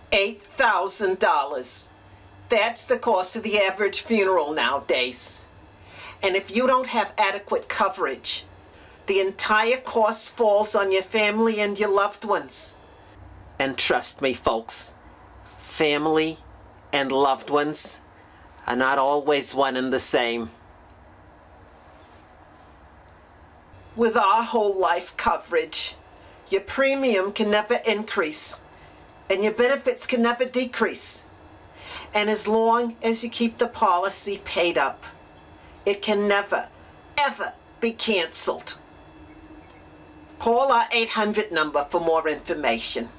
$8,000. That's the cost of the average funeral nowadays. And if you don't have adequate coverage, the entire cost falls on your family and your loved ones. And trust me, folks, family and loved ones are not always one and the same. With our whole life coverage, your premium can never increase and your benefits can never decrease. And as long as you keep the policy paid up, it can never, ever be canceled. Call our 800 number for more information.